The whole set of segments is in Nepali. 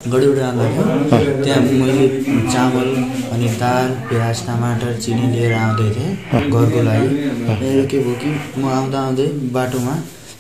गडीबाट आउँदा त्यहाँ मैले चामल अनि दाल प्याज टमाटर चिनी लिएर आउँदै थिएँ घरको लागि। मेरो के भयो कि म आउँदै बाटोमा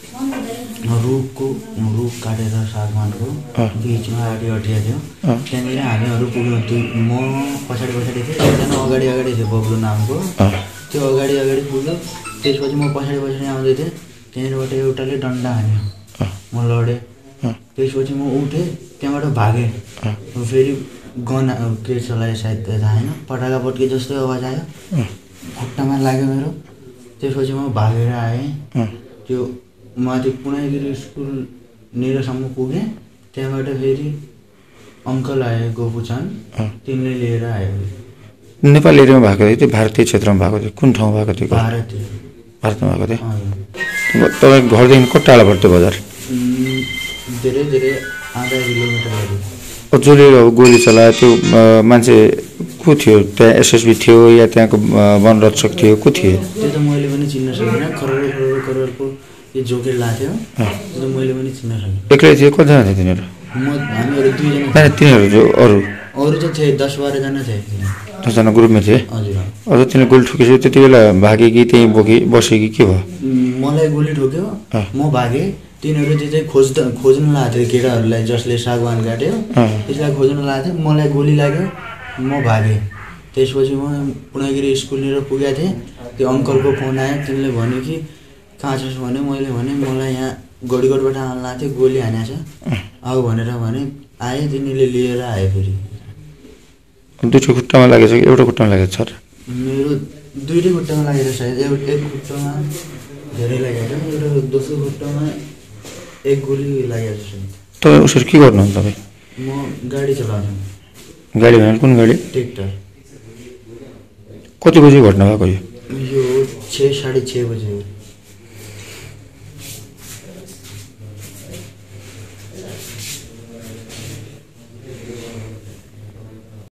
रुख काटेर सागवानको बिचमा आडी अटिया थियो। त्यहाँनिर हामीहरू पुग्यौँ। म पछाडि थिएँ, एकजना अगाडि थियो बब्लु नामको, त्यो अगाडि पुग्यो। त्यसपछि म पछाडि आउँदै थिएँ, त्यहाँनिरबाट एउटाले डन्डा हान्यो, म लडेँ। त्यसपछि म उठेँ, त्यहाँबाट भागेँ। फेरि गन के चलाएँ सायद थाहा छैन, पटाका पट्के जस्तै आवाज आयो, खुट्टामा लाग्यो मेरो। त्यसपछि म भागेर आएँ, त्यो माथि पुनागिरी स्कुल निरसम्म पुगेँ। त्यहाँबाट फेरि अङ्कल आयो गोपुचन, तिनले लिएर आयो। नेपाल एरियामा भएको थियो, त्यो भारतीय क्षेत्रमा भएको थियो? कुन ठाउँ भएको थियो? भारतमा भएको थियो। तपाईँको घरदेखि कति टाढा पर्थ्यो बजार? धेरै आधा किलोमिटर। जसले गोली चलायो त्यो मान्छे को थियो? त्यहाँ एसएसबी थियो या त्यहाँको वनरक्षक थियो, को थियो? त्यो त मैले पनि चिन्न सकिनँ। करोडको यो जोकेर लाग्थ्यो, त्यो मैले पनि चिन्न सकिनँ। एक्लै थियो? कतिजना थियो तिनीहरू? हामीहरू 2 जना। तिनीहरू जो अरू त थिए 10-12 जना थिए। 10 जना ग्रुपमा थिए? हजुर। अझ तिनीहरू गोली ठोकेपछि त्यति बेला भागे कि त्यहीँ बस्यो कि के भयो? मलाई गोली ठोक्यो, म भागेँ। तिनीहरू चाहिँ खोज्न लागेको थियो केटाहरूलाई, जसले सागवान काट्यो त्यसलाई खोज्न लागेको थियो। मलाई गोली लाग्यो, म भागेँ। त्यसपछि म पुनागिरी स्कुलनिर पुगेको थिएँ। त्यो अङ्कलको फोन आयो, तिनले भन्यो कि कहाँ छस् भने मैले भने मलाई यहाँ गडीगढबाट आउनु लागेको थियो, गोली हानेको छ आऊ भनेर भने। आएँ, तिनीले लिएर आयो। फेरि दुईवटा खुट्टामा लागेछ कि एउटा खुट्टामा लागेको छ? मेरो दुईटै खुट्टामा लागेर सायद। एक खुट्टामा धेरै लागेको छ, एउटा दोस्रो खुट्टामा एक गोली लागेको छ। तपाईँ उसरी के गर्नुहुन्छ? तपाईँ? म गाडी चलाउँछु। गाडी भने कुन गाडी? ट्र्याक्टर। कति बजी घटना भएको यो? 6-6:30 बजे हो।